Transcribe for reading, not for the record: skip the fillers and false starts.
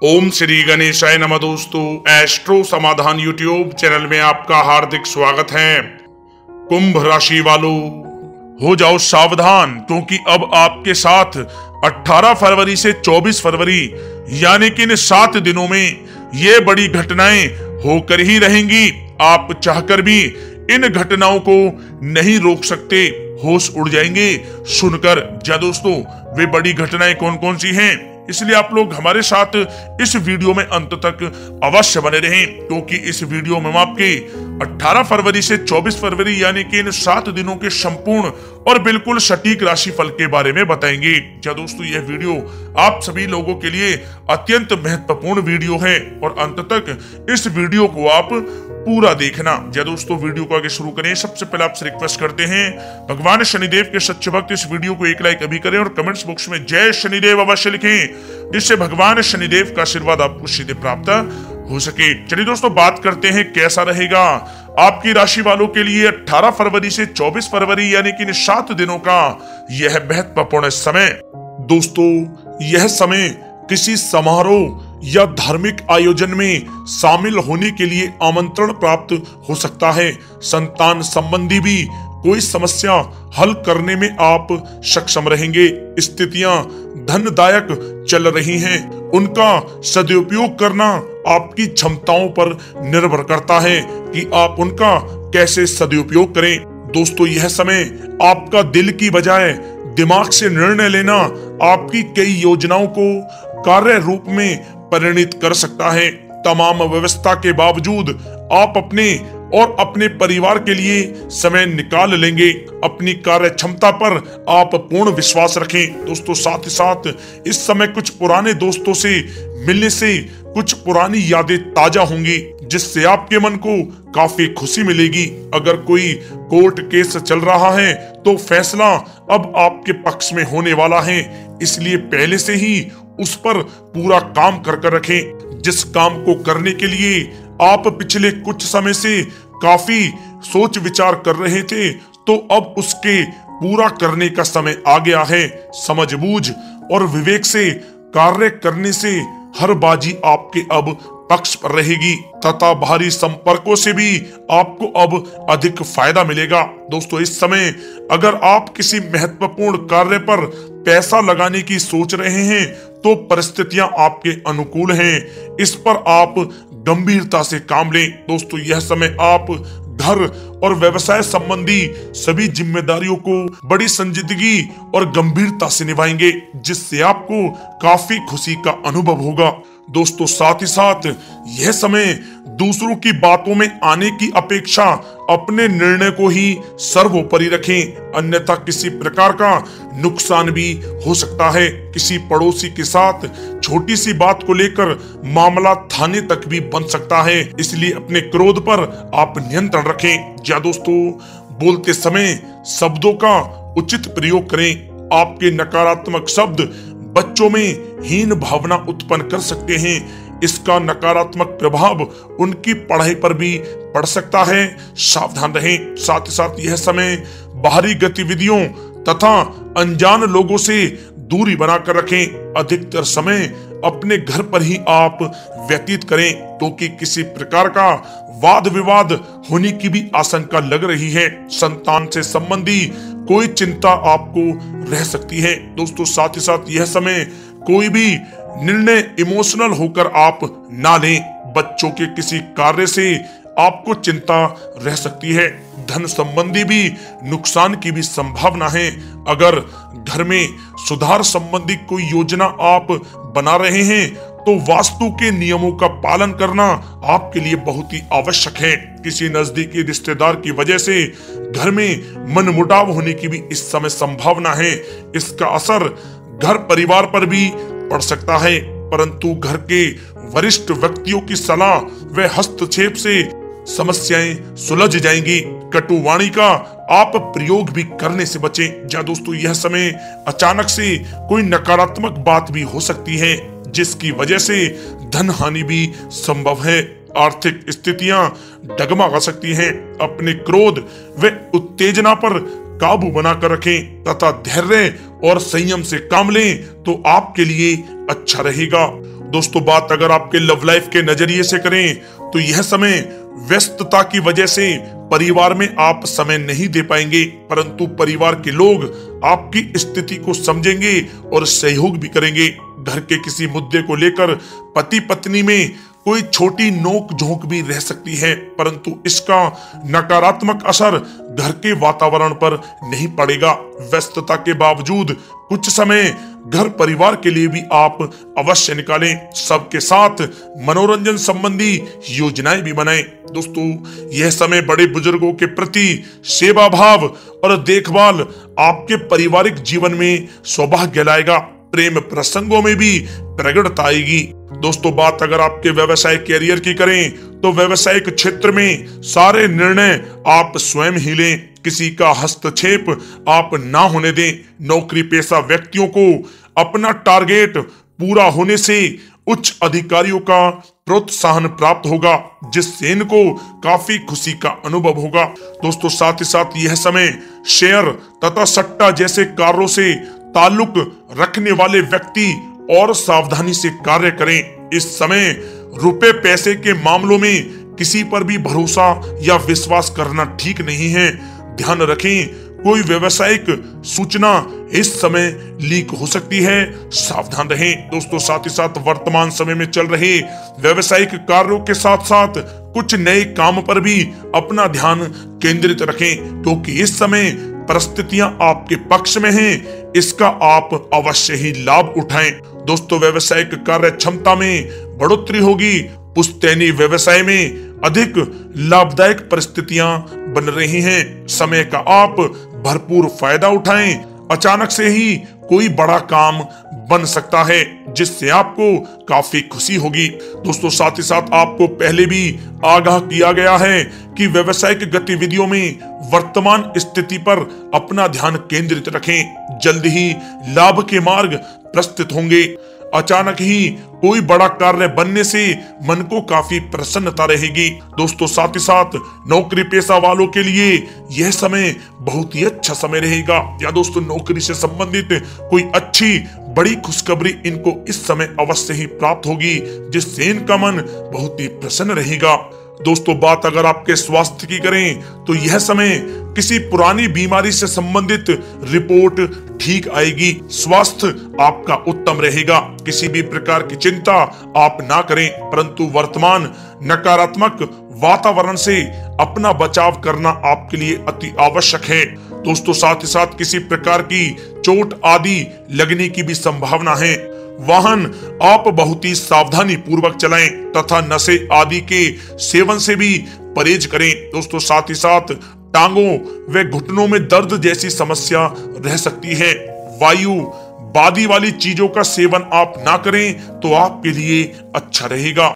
ओम श्री गणेशाय नमः। दोस्तों, एस्ट्रो समाधान यूट्यूब चैनल में आपका हार्दिक स्वागत है। कुंभ राशि वालों, हो जाओ सावधान, क्योंकि अब आपके साथ 18 फरवरी से 24 फरवरी यानी कि इन 7 दिनों में ये बड़ी घटनाएं होकर ही रहेंगी। आप चाहकर भी इन घटनाओं को नहीं रोक सकते, होश उड़ जाएंगे सुनकर। जा दोस्तों, वे बड़ी घटनाएं कौन कौन सी हैं, इसलिए आप लोग हमारे साथ इस वीडियो में अंत तक अवश्य बने रहें, क्योंकि इस वीडियो में हम आपके 18 फरवरी से 24 फरवरी यानी कि इन 7 दिनों के संपूर्ण और बिल्कुल सटीक राशिफल के बारे में बताएंगे। क्या दोस्तों, यह वीडियो आप सभी लोगों के लिए अत्यंत महत्वपूर्ण वीडियो है और अंत तक इस वीडियो को आप पूरा देखना। जय दोस्तों, वीडियो को आगे शुरू करें, सबसे पहले आपसे रिक्वेस्ट करते हैं, भगवान शनिदेव के सच्चे भक्त इस वीडियो को एक लाइक अभी करें और कमेंट्स बॉक्स में जय शनिदेव अवश्य लिखें, जिससे भगवान शनिदेव का आशीर्वाद आपको सीधे प्राप्त हो सके। चलिए दोस्तों, बात करते हैं कैसा रहेगा आपकी राशि वालों के लिए 18 फरवरी से 24 फरवरी यानी कि इन 7 दिनों का यह महत्वपूर्ण समय। दोस्तों, यह समय किसी समारोह या धार्मिक आयोजन में शामिल होने के लिए आमंत्रण प्राप्त हो सकता है। संतान संबंधी भी कोई समस्या हल करने में आप सक्षम रहेंगे। स्थितियां धनदायक चल रही हैं, उनका सदुपयोग करना आपकी क्षमताओं पर निर्भर करता है कि आप उनका कैसे सदुपयोग करें। दोस्तों, यह समय आपका दिल की बजाय दिमाग से निर्णय लेना आपकी कई योजनाओं को कार्य रूप में परिणित कर सकता है। तमाम व्यवस्था के बावजूद आप अपने और अपने परिवार के लिए समय निकाल लेंगे। अपनी कार्य क्षमता पर आप पूर्ण विश्वास रखें। दोस्तों, साथ ही साथ इस समय कुछ पुराने दोस्तों से मिलने से कुछ पुरानी यादें ताजा होंगी, जिससे आपके मन को काफी खुशी मिलेगी। अगर कोई कोर्ट केस चल रहा है तो फैसला अब आपके पक्ष में होने वाला है, इसलिए पहले से ही उस पर पूरा काम कर रखें। जिस काम को करने के लिए आप पिछले कुछ समय से काफी सोच विचार कर रहे थे, तो अब उसके पूरा करने का समय आ गया है। समझबूझ और विवेक से कार्य करने से हर बाजी आपके अब पक्ष पर रहेगी तथा बाहरी संपर्कों से भी आपको अब अधिक फायदा मिलेगा। दोस्तों, इस समय अगर आप किसी महत्वपूर्ण कार्य पर पैसा लगाने की सोच रहे हैं तो परिस्थितियां आपके अनुकूल हैं, इस पर आप गंभीरता से काम लें। दोस्तों, यह समय आप घर और व्यवसाय संबंधी सभी जिम्मेदारियों को बड़ी संजीदगी और गंभीरता से निभाएंगे, जिससे आपको काफी खुशी का अनुभव होगा। दोस्तों, साथ ही साथ यह समय दूसरों की बातों में आने की अपेक्षा अपने निर्णय को ही सर्वोपरि रखें, अन्यथा किसी प्रकार का नुकसान भी हो सकता है। किसी पड़ोसी के साथ छोटी सी बात को लेकर मामला थाने तक भी बन सकता है, इसलिए अपने क्रोध पर आप नियंत्रण रखें। या दोस्तों, बोलते समय शब्दों का उचित प्रयोग करें। आपके नकारात्मक शब्द बच्चों में हीन भावना उत्पन्न कर सकते हैं, इसका नकारात्मक प्रभाव उनकी पढ़ाई पर भी पड़ सकता है, सावधान रहें। साथ ही साथ यह समय बाहरी गतिविधियों तथा अनजान लोगों से दूरी बनाकर रखें। अधिकतर समय अपने घर पर ही आप व्यतीत करें, क्योंकि किसी प्रकार का वाद विवाद होने की भी आशंका लग रही है। संतान से संबंधी कोई चिंता आपको रह सकती है। दोस्तों, साथ ही साथ यह समय कोई भी निर्णय इमोशनल होकर आप ना लें। बच्चों के किसी कार्य से आपको चिंता रह सकती है। धन संबंधी भी नुकसान की भी संभावना है। अगर घर में सुधार संबंधी कोई योजना आप बना रहे हैं तो वास्तु के नियमों का पालन करना आपके लिए बहुत ही आवश्यक है। किसी नजदीकी रिश्तेदार की वजह से घर में मनमुटाव होने की भी इस समय संभावना है। इसका असर घर परिवार पर भी पड़ सकता है, परंतु घर के वरिष्ठ व्यक्तियों की सलाह व हस्तक्षेप से समस्याएं सुलझ जाएंगी। कटुवाणी का आप प्रयोग भी करने से बचें। जा दोस्तों, यह समय अचानक से कोई नकारात्मक बात भी हो सकती है, जिसकी वजह से धन हानि भी संभव है। आर्थिक स्थितियां डगमगा सकती हैं। अपने क्रोध व उत्तेजना पर काबू बनाकर रखें तथा धैर्य और संयम से काम लें तो आपके लिए अच्छा रहेगा। दोस्तों बात अगर आपके लव लाइफ के नजरिए से करें तो यह समय व्यस्तता की वजह से परिवार में आप समय नहीं दे पाएंगे, परंतु परिवार के लोग आपकी स्थिति को समझेंगे और सहयोग भी करेंगे। घर के किसी मुद्दे को लेकर पति पत्नी में कोई छोटी नोक झोंक भी रह सकती है, परंतु इसका नकारात्मक असर घर के वातावरण पर नहीं पड़ेगा। व्यस्तता के बावजूद कुछ समय घर परिवार के लिए भी आप अवश्य निकालें। सबके साथ मनोरंजन संबंधी योजनाएं भी बनाएं। दोस्तों यह समय बड़े बुजुर्गों के प्रति सेवा भाव और देखभाल आपके पारिवारिक जीवन में सौभाग्य लाएगा। प्रेम प्रसंगों में भी प्रगड़ता आएगी। दोस्तों बात अगर आपके व्यवसाय कैरियर की करें तो व्यवसायिक क्षेत्र में सारे निर्णय आप स्वयं ही लें, किसी का हस्तक्षेप आप ना होने दें। नौकरी पेशा व्यक्तियों को अपना टारगेट पूरा होने से उच्च अधिकारियों का प्रोत्साहन प्राप्त होगा, जिससे इनको काफी खुशी का अनुभव होगा। दोस्तों साथ ही साथ यह समय शेयर तथा सट्टा जैसे कार्यों से ताल्लुक रखने वाले व्यक्ति और सावधानी से कार्य करें। इस समय रुपए पैसे के मामलों में किसी पर भी भरोसा या विश्वास करना ठीक नहीं है। ध्यान रखें, कोई व्यावसायिक सूचना इस समय लीक हो सकती है, सावधान रहें। दोस्तों साथ ही साथ वर्तमान समय में चल रहे व्यावसायिक कार्यों के साथ साथ कुछ नए काम पर भी अपना ध्यान केंद्रित रखें, क्योंकि इस समय परिस्थितियां आपके पक्ष में हैं। इसका आप अवश्य ही लाभ उठाएं। दोस्तों व्यवसायिक कार्य क्षमता में बढ़ोतरी होगी। पुश्तैनी व्यवसाय में अधिक लाभदायक परिस्थितियां बन रही हैं। समय का आप भरपूर फायदा उठाएं। अचानक से ही कोई बड़ा काम बन सकता है, जिससे आपको काफी खुशी होगी। दोस्तों साथ ही साथ आपको पहले भी आगाह किया गया है कि व्यवसायिक गतिविधियों में वर्तमान स्थिति पर अपना ध्यान केंद्रित रखें। जल्द ही लाभ के मार्ग प्रस्तुत होंगे। अचानक ही कोई बड़ा कार्य बनने से मन को काफी प्रसन्नता रहेगी। दोस्तों साथ ही साथ नौकरी पेशा वालों के लिए यह समय बहुत ही अच्छा समय रहेगा, या दोस्तों नौकरी से संबंधित कोई अच्छी बड़ी खुशखबरी इनको इस समय अवश्य ही प्राप्त होगी, जिससे इनका मन बहुत ही प्रसन्न रहेगा। दोस्तों बात अगर आपके स्वास्थ्य की करें तो यह समय किसी पुरानी बीमारी से संबंधित रिपोर्ट ठीक आएगी। स्वास्थ्य आपका उत्तम रहेगा। किसी भी प्रकार की चिंता आप ना करें, परंतु वर्तमान नकारात्मक वातावरण से अपना बचाव करना आपके लिए अति आवश्यक है। दोस्तों साथ ही साथ किसी प्रकार की चोट आदि लगने की भी संभावना है। वाहन आप बहुत ही सावधानी पूर्वक चलाएं तथा नशे आदि के सेवन से भी परहेज करें। दोस्तों साथ ही साथ टांगों व घुटनों में दर्द जैसी समस्या रह सकती है। वायु बादी वाली चीजों का सेवन आप ना करें तो आपके लिए अच्छा रहेगा।